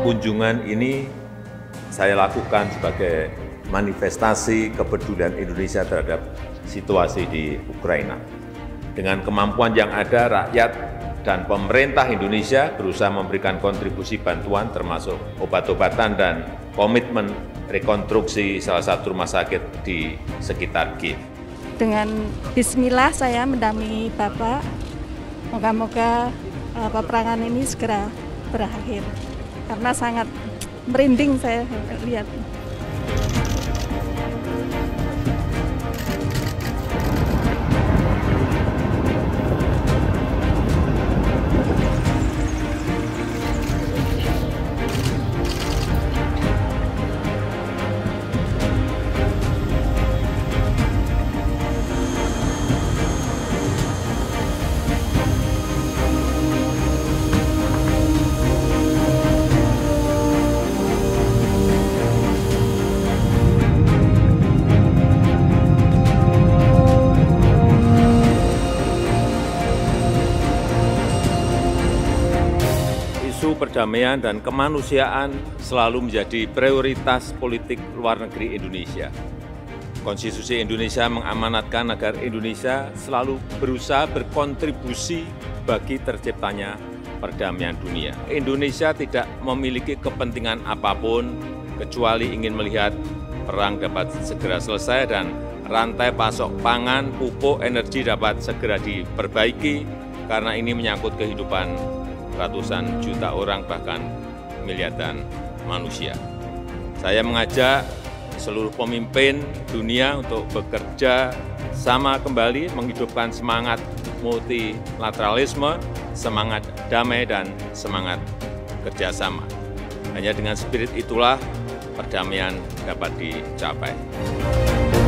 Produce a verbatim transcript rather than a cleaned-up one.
kunjungan ini saya lakukan sebagai manifestasi kepedulian Indonesia terhadap situasi di Ukraina. Dengan kemampuan yang ada, rakyat dan pemerintah Indonesia berusaha memberikan kontribusi bantuan termasuk obat-obatan dan komitmen rekonstruksi salah satu rumah sakit di sekitar Kiev. Dengan bismillah saya mendampingi Bapak, moga-moga uh, peperangan ini segera berakhir. Karena sangat merinding saya lihat. Isu perdamaian dan kemanusiaan selalu menjadi prioritas politik luar negeri Indonesia. Konstitusi Indonesia mengamanatkan agar Indonesia selalu berusaha berkontribusi bagi terciptanya perdamaian dunia. Indonesia tidak memiliki kepentingan apapun kecuali ingin melihat perang dapat segera selesai dan rantai pasok pangan, pupuk, energi dapat segera diperbaiki karena ini menyangkut kehidupan ratusan juta orang, bahkan miliaran manusia. Saya mengajak seluruh pemimpin dunia untuk bekerja sama kembali menghidupkan semangat multilateralisme, semangat damai, dan semangat kerjasama. Hanya dengan spirit itulah perdamaian dapat dicapai.